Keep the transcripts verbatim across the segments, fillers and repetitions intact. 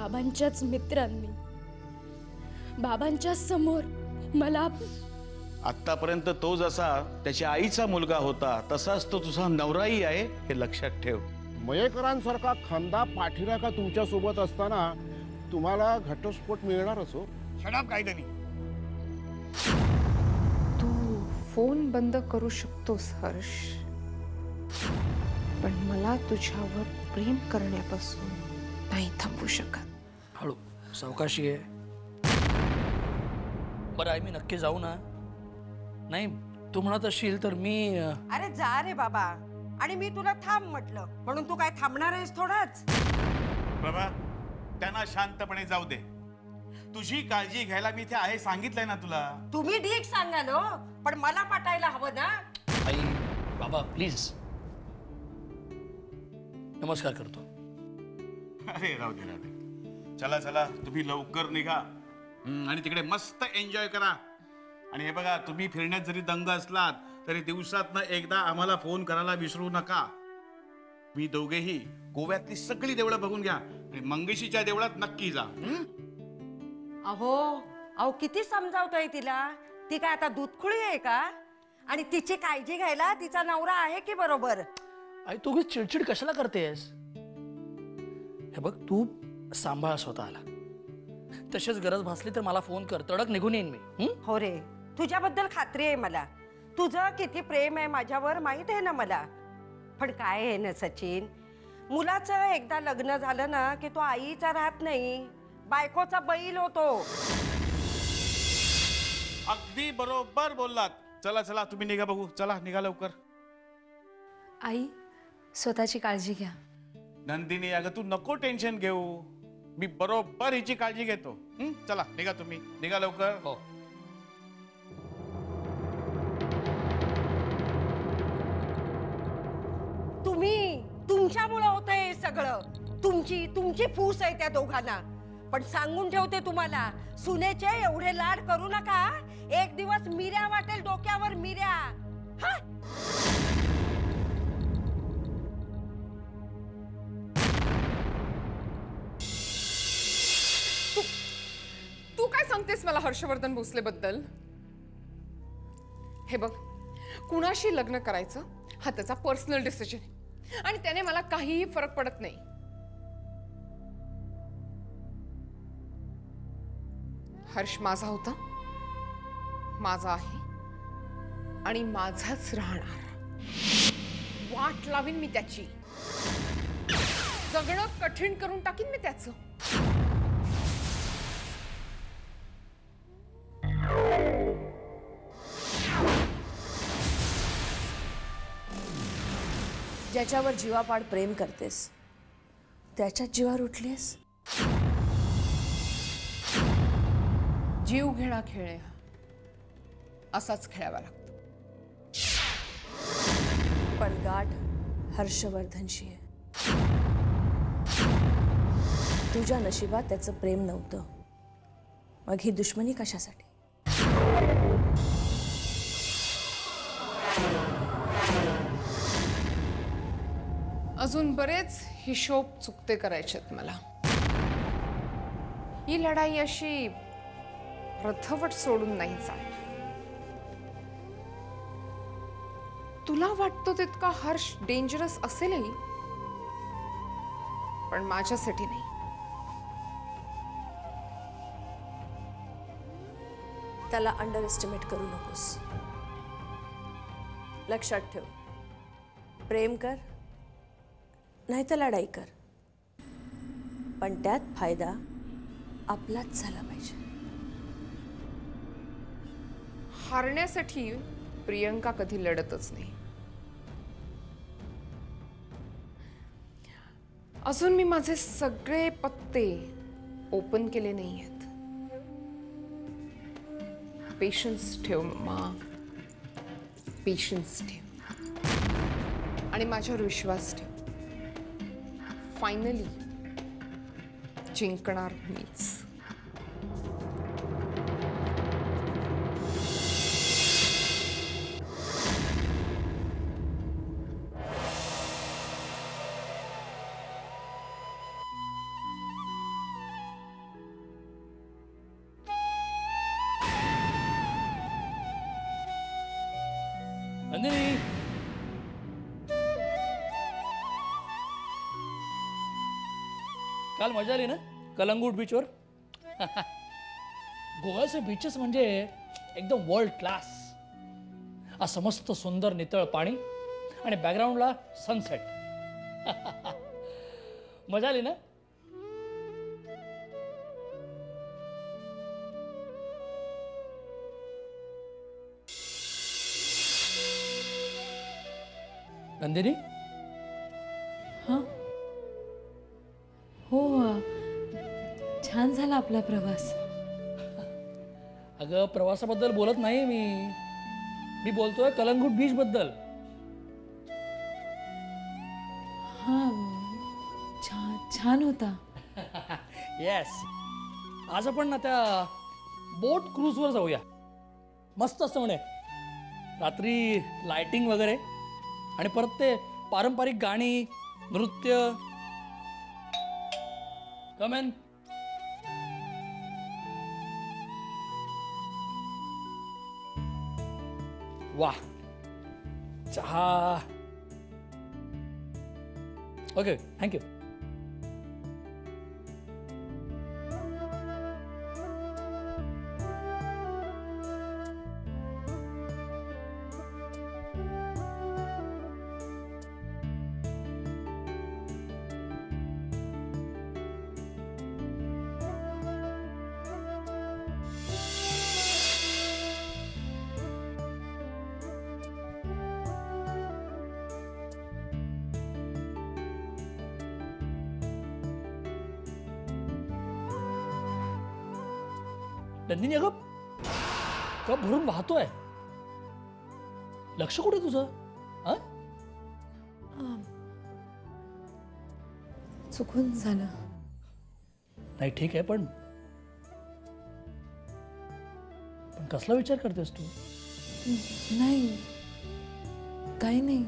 बाबांच्याच मित्रांनी बाबांच्या समोर मला आतापर्यंत तो जसा त्याच्या आईचा मुलगा होता तसाच तो तुझा नवराही आहे हे लक्षात ठेव। मयेकरांसारखा खंदा पाठीराखा तुमच्या सोबत असताना तुम्हाला घटस्फोट मिळणारच हो। शट काय तरी तू फोन बंद करू शकतोस हर्ष, पण मला तुझ्यावर प्रेम करण्यापासून नाही थांबू शकत। हळू सावकाशी आहे। बरं आई मी नक्की जाऊ ना? नाही तू म्हणत असशील तर मी अरे जा रे बाबा, आणि मी तुला थांब म्हटलं म्हणून तू काय थांबणार आहेस थोडाच? बाबा त्यांना शांतपणे जाऊ दे, तुझी काळजी घ्यायला मी इथे आहे सांगितलंय ना तुला। तुम्ही ठीक सांगाल हो, पण मला पटायला हवं ना। आई बाबा प्लीज नमस्कार करतो। अरे राहू दे राहू दे, चला चला तुम्ही लवकर निघा आणि तिकडे मस्त एन्जॉय करा। आणि हे बघा तुम्ही फिरण्यात जरी दंग असलात तरी दिवसातनं एकदा आम्हाला फोन करायला विसरू नका। मी दोघेही गोव्यातली सगळी देवळं बघून घ्या आणि मंगेशीच्या देवळात नक्की जा। अहो अहो किती समजावतोय तिला, ती काय आता दूधखुळी आहे का? आणि तिची काळजी घ्यायला तिचा नवरा आहे की बरोबर? आई तू चिडचिड कशाला करतेस? हे बघ तू सांभाळ स्वतःला, तशीच गरज भासली तर मला फोन कर, तडक निघून येईन मी। हो रे, तुझ्याबद्दल खात्री आहे मला, तुझं किती प्रेम आहे माझ्यावर माहित आहे ना मला। पण काय आहे ना सचिन, मुलाचं एकदा लग्न झालं ना की तो आईचा राहत नाही, बायकोचा बैल होतो। अगदी बरोबर बोललात। चला चला तुम्ही निघा बघू, चला निघा लवकर। आई स्वतःची काळजी घ्या। नंदिनी अगं तू नको टेन्शन घेऊ, मी बरोबर हिची काळजी घेतो। हं? चला निघा तुम्ही, निघा लवकर। हो तुम्ही तुमच्यामुळे होतंय हे सगळं, तुमची तुमची फूस आहे त्या दोघांना। पण सांगून ठेवते तुम्हाला, सुनेचे एवढे लाड करू नका, एक दिवस मिऱ्या वाटेल डोक्यावर मिऱ्या। हा? तू तू काय सांगतेस मला हर्षवर्धन भोसले बद्दल? हे बघ, कुणाशी लग्न करायचं हा त्याचा पर्सनल डिसिजन आहे आणि त्याने मला काहीही फरक पडत नाही। हर्ष माझा होता, माझा आहे आणि माझाच राहणार। वाट लावीन मी त्याची, जगणं कठीण करून टाकीन मी त्याचं। ज्याच्यावर जीवापाड प्रेम करतेस त्याच्याच जीवावर उठलीस। जीव घेणा खेळ असाच खेळावा लागतो। पण गाठ हर्षवर्धनशी आहे। तुझ्या नशिबात त्याचं प्रेम नव्हतं, मग ही दुश्मनी कशासाठी? अजून बरेच हिशोब चुकते करायचेत मला। ही लढाई अशी रथवट सोडून नाही चालणार। तुला वाटतो तितका हर्ष डेंजरस असेलही, पण माझ्यासाठी नाही। त्याला अंडर एस्टिमेट करू नकोस। लक्षात ठेव, प्रेम कर नाही तर लढाई कर, पण त्यात फायदा आपलाच झाला पाहिजे। हारण्यासाठी प्रियंका कधी लढतच नाही। अजून मी माझे सगळे पत्ते ओपन केले नाही आहेत। पेशन्स ठेव मम्मा, पेशन्स ठेव आणि माझ्यावर विश्वास ठेव। फायनली जिंकणार मीच। नंदिनी, काल मजा आली ना कलंगूट बीचवर? गोव्याचे बीचेस म्हणजे एकदम वर्ल्ड क्लास. असं मस्त सुंदर नितळ पाणी आणि बॅकग्राऊंडला सनसेट. मजा आली ना? नंदिनी, हां हो, छान झाला आपला प्रवास. अगं प्रवासाबद्दल बोलत नाही मी मी बोलतोय कलंगूट बीच बद्दल. हां, छान छान होता. येस, आज आपण ना त्या बोट क्रूजवर जाऊया. मस्त असतं म्हणे, रात्री लाइटिंग वगैरे आणि परत ते पारंपरिक गाणी, नृत्य. कमेन. वाह, चहा. Okay, thank you. नंदिनी, अगं कप भरून वाहतोय. लक्ष कुठे तुझं? हा, चुकून झालं. नाही ठीक आहे, पण पण कसला विचार करतेस तू? नाही, काही नाही.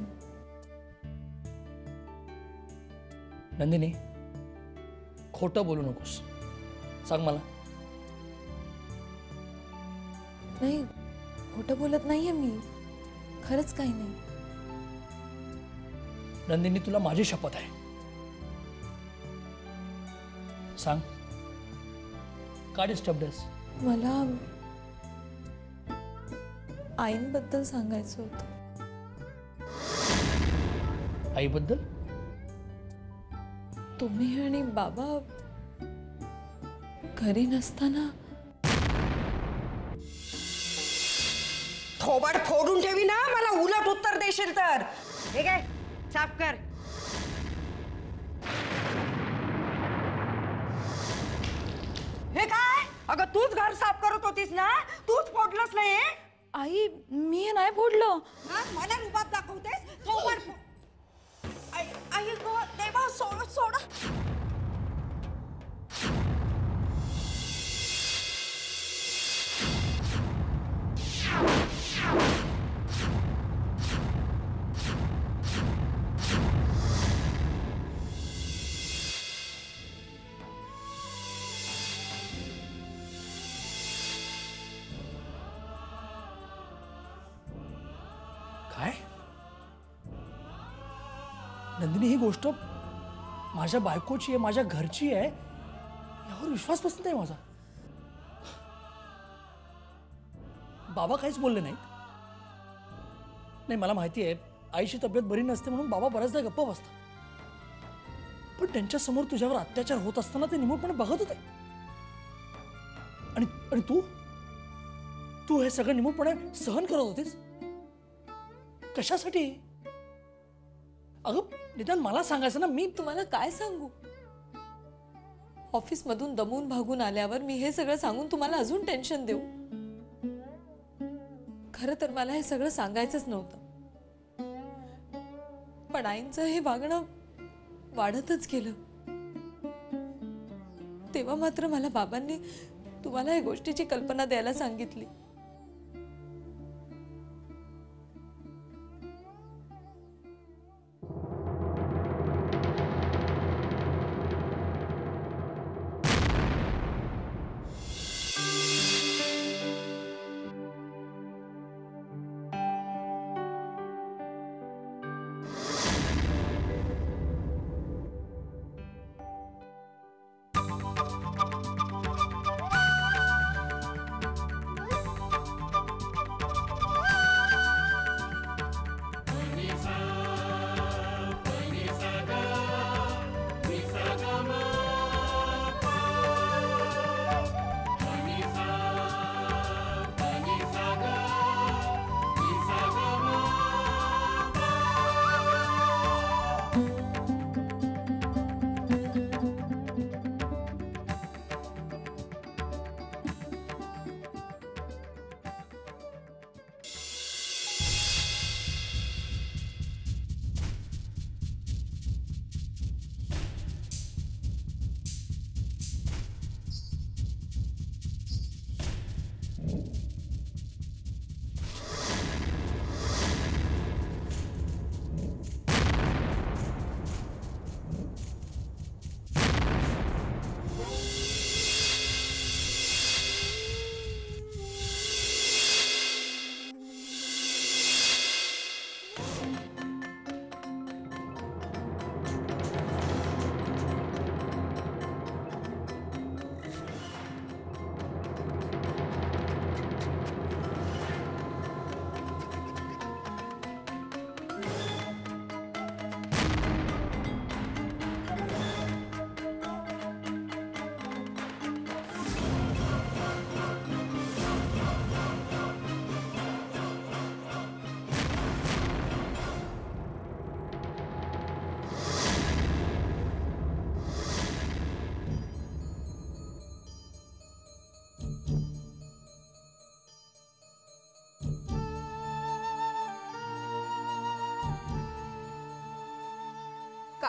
नंदिनी, खोटं बोलू नकोस. सांग मला. नाही, खोटं बोलत नाहीये मी. खरंच काही नाही. नंदिनी, तुला माझी शपथ आहे. सांग, का डिस्टर्ब आहेस? मला आईंबद्दल सांगायचं होतं. आईबद्दल? तुम्ही आणि बाबा घरी नसताना थोबाड फोडून ठेवी ना मला उलट उत्तर देशील तर. हे काय, साफ कर. हे काय? अगं तूच घर साफ करत होतीस ना, तूच फोडलंस नाही? आई, मी हे नाही फोडलं. हा, मला रुबाब दाखवतेस? थोबाड फो- आई आई गो देवा, सोड सोड. काय? नंदिनी, ही गोष्ट माझ्या बायकोची आहे, माझ्या घरची आहे, यावर विश्वास बसत नाही माझा. बाबा काहीच बोलले नाहीत. नाही, मला माहिती आहे आईची तब्येत बरी नसते म्हणून बाबा बऱ्याचदा गप्प बसतात, पण त्यांच्या समोर तुझ्यावर अत्याचार होत असताना ते निमूटपणे बघत होते. आणि आणि तू तू हे सगळं निमूटपणे सहन करत होतीस. कशासाठी? अगं निदान मला सांगायचं ना. मी तुम्हाला काय सांगू? ऑफिस मधून दमून भागून आल्यावर मी हे सगळं सांगून तुम्हाला अजून टेन्शन देऊ? खरं तर मला हे सगळं सांगायचंच नव्हतं, पण आईंचं हे वागणं वाढतच गेलं. तेव्हा मात्र मला बाबांनी तुम्हाला या गोष्टीची कल्पना द्यायला सांगितली.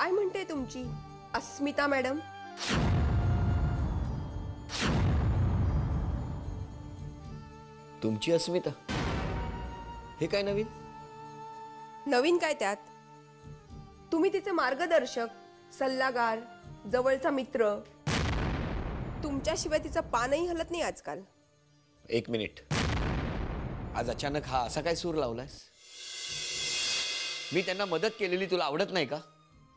काय म्हणते तुमची अस्मिता मॅडम? तुमची अस्मिता? हे काय नवीन? नवीन काय त्यात? तुम्ही तिचे मार्गदर्शक, सल्लागार, जवळचा मित्र. तुमच्याशिवाय तिचं पानही हलत नाही आजकाल. एक मिनिट, आज अचानक हा असा काय सूर लावलास? मी त्यांना मदत केलेली तुला आवडत नाही का?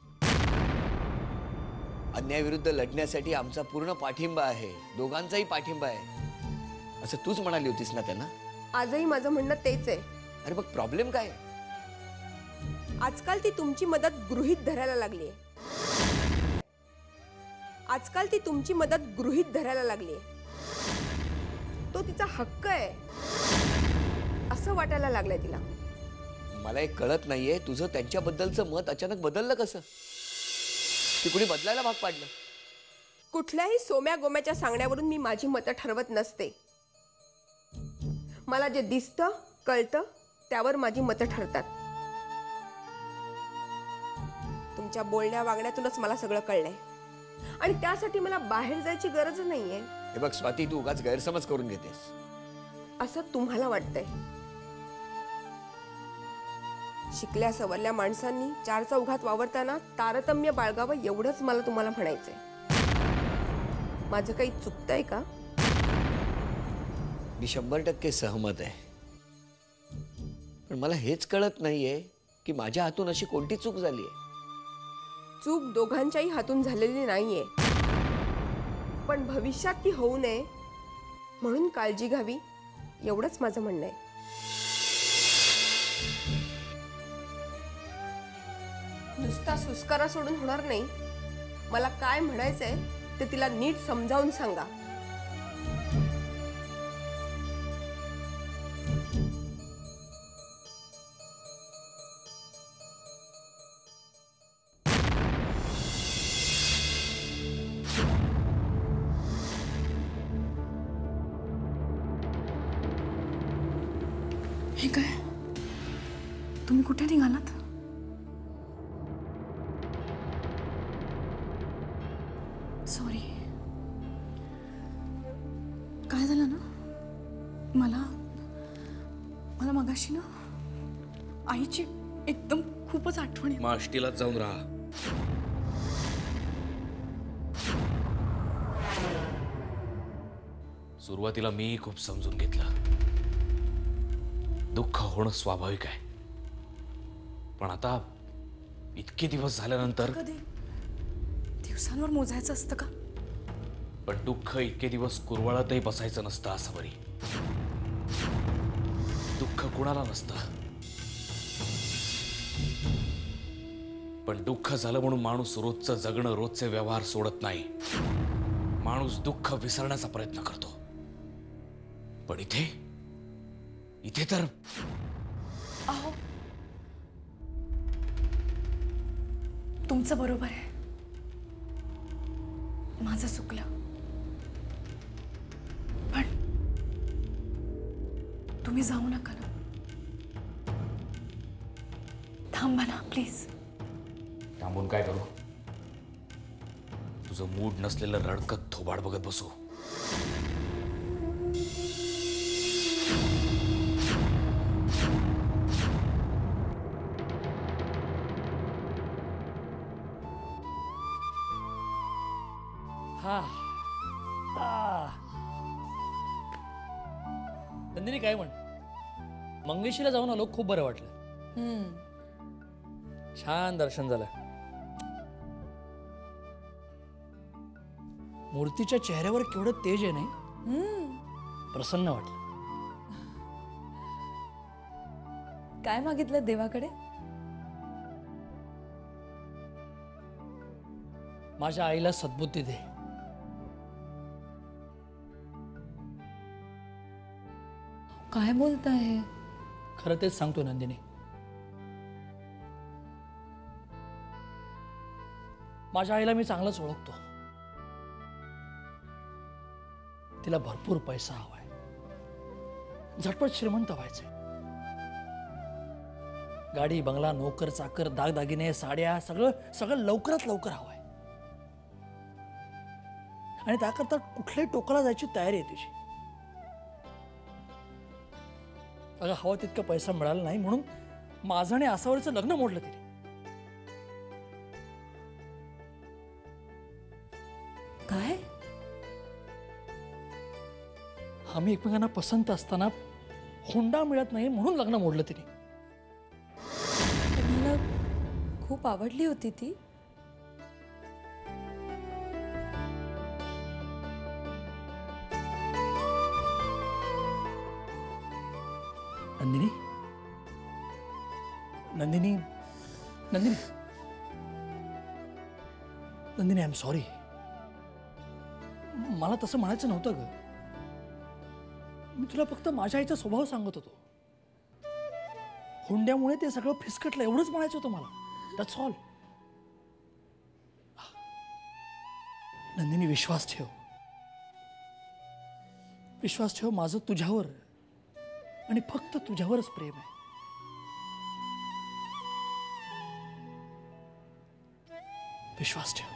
अन्यायाविरुद्ध लढण्यासाठी आमचा पूर्ण पाठिंबा आहे, दोघांचाही पाठिंबा आहे असं तूच म्हणाली होतीस ना त्यांना? आजही माझं म्हणणं तेच आहे. अरे मग प्रॉब्लेम काय? आजकाल ती तुमची मदत गृहीत धरायला लागली. आजकाल ती तुमची मदत गृहीत धरायला लागली. तो तिचा हक्क आहे असं वाटायला लागलंय तिला. मला एक कळत नाहीये, तुझं त्यांच्याबद्दलचं मत अचानक बदललं कसं? ती कुणी बदलायला भाग पाडलं? कुठल्याही सोम्या गोम्याच्या सांगण्यावरून मी माझी मतं ठरवत नसते. मला जे दिसतं कळतं त्यावर माझी मतं ठरतात. तुमच्या बोलण्या वागण्यातूनच मला सगळं कळलंय आणि त्यासाठी मला बाहेर जायची गरज नाहीये. हे बघ स्वाती, तू उगाच गैरसमज करून घेतेस असं तुम्हाला वाटतंय. शिकल्या सवरल्या माणसांनी चार चौघात वावरताना तारतम्य बाळगावं एवढंच मला तुम्हाला म्हणायचंय. माझं काही चुकतंय का? मी शंभर टक्के सहमत आहे, पण मला हेच कळत नाहीये की माझ्या हातून अशी कोणती चूक झाली आहे. चूक दोघांच्याही हातून झालेली नाहीये, पण भविष्यात ती होऊ नये म्हणून काळजी घ्यावी एवढंच माझं म्हणणं आहे. नुसता सुस्कारा सोडून होणार नाही. मला काय म्हणायचंय ते तिला नीट समजावून सांगा. हे काय? तुम्ही कुठे निघालात? सॉरी. काय झालं ना, मला मला मगाशी ना आईची एकदम खूपच आठवण येते. मग आष्टीलाच जाऊन राहा. सुरुवातीला मी खूप समजून घेतलं. दुःख होणं स्वाभाविक आहे, पण आता इतके दिवस झाल्यानंतर. कधी दिवसांवर मोजायचं असतं का? पण दुःख इतके दिवस कुरवाळतही बसायचं नसतं असं बरी. दुःख कुणाला नसतं, पण दुःख झालं म्हणून माणूस रोजचं जगणं, रोजचे व्यवहार सोडत नाही. माणूस दुःख विसरण्याचा प्रयत्न करतो. पण इथे इथे तर अहो, तुमचं बरोबर आहे. माझं चुकलं, पण तुम्ही जाऊ नका ना. थांबा ना प्लीज. थांबून काय करू? तुझं मूड नसलेलं रडकत थोबाड बघत बसू? हा हा. नंदिनी काय म्हण? मंगेशीला जाऊन आलो, खूप बरं वाटलं. छान दर्शन झालं. मूर्तीच्या चेहऱ्यावर केवढं तेज आहे नाही? प्रसन्न वाटलं. काय मागितलं देवाकडे? माझ्या आईला सद्बुद्धी दे. काय बोलताय? खरं तेच सांगतो नंदिनी. माझ्या आईला मी चांगलंच ओळखतो. तिला भरपूर पैसा हवाय, झटपट श्रीमंत व्हायचंय. गाडी बंगला नोकर चाकर दागदागिने साड्या सगळं सगळं लवकरात लवकर हवंय आणि त्याकरता कुठल्याही टोकाला जायची तयारी आहे तुझी. अगं हवा तितका पैसा मिळाला नाही म्हणून माझं आणि आसावरचं लग्न मोडलं तिने. काय? आम्ही एकमेकांना पसंत असताना हुंडा मिळत नाही म्हणून लग्न मोडलं तिने. तुम्हाला खूप आवडली होती ती? Nandini Nandini Nandini Nandini I am sorry. मला तसं म्हणायचं नव्हतं ग. मी तुला फक्त माझ्या आईचा स्वभाव सांगत होतो. हुंड्यामुळे ते सगळं फिसकटलं एवढंच म्हणायचं होतं मला. That's all. नंदिनी विश्वास ठेव. विश्वास ठेव माझं तुझ्यावर आणि फक्त तुझ्यावरच प्रेम आहे. विश्वास ठेव.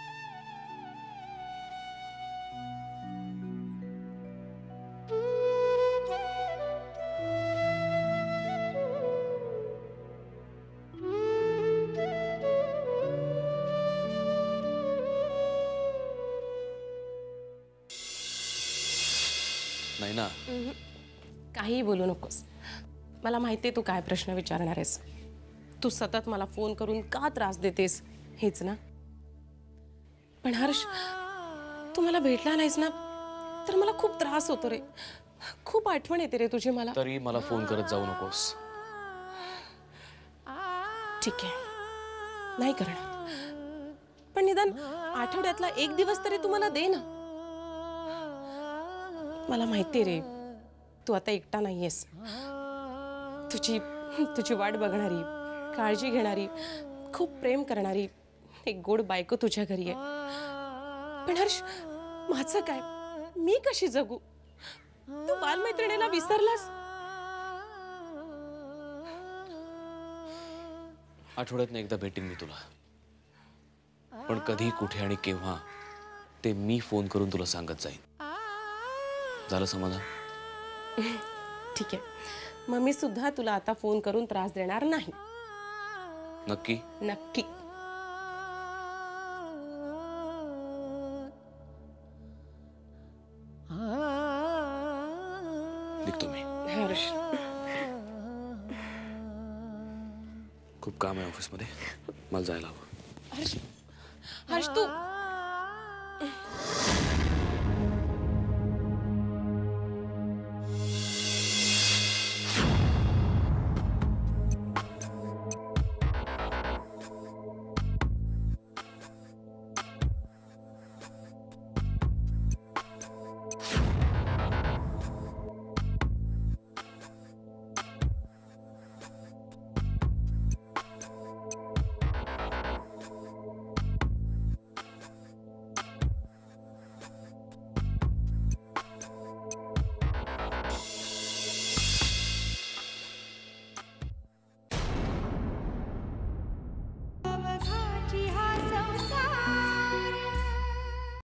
नाही ना. काही बोलू नकोस. मला माहिती आहे तू काय प्रश्न विचारणार आहेस. तू सतत मला फोन करून का त्रास देतेस हेच ना. पण हर्ष तू मला भेटला नाहीस ना तर मला खूप त्रास होतो रे. खूप आठवण येते रे तुझी मला. तरी मला फोन करत जाऊ नकोस. ठीक आहे नाही करणार. पण निदान आठवड्यातला एक दिवस तरी तू मला दे ना. मला माहिती रे तू आता एकटा नाहीयेस. तुझी तुझी वाट बघणारी काळजी घेणारी खूप प्रेम करणारी एक गोड बायको तुझ्या घरी आहे. पण हर्ष माझं काय? मी कशी जगू? तू बालमैत्रिणीला विसरलास. आठवड्यातनं एकदा भेटेन मी तुला. पण कधी कुठे आणि केव्हा ते मी फोन करून तुला सांगत जाईन. झालं समाधान? ठीक आहे. मग मी सुद्धा तुला आता फोन करून त्रास देणार नाही. नक्की? नक्की. निघतो मी. हर्ष खूप काम आहे ऑफिसमध्ये. मला जायला हवं. हर्ष हर्ष तू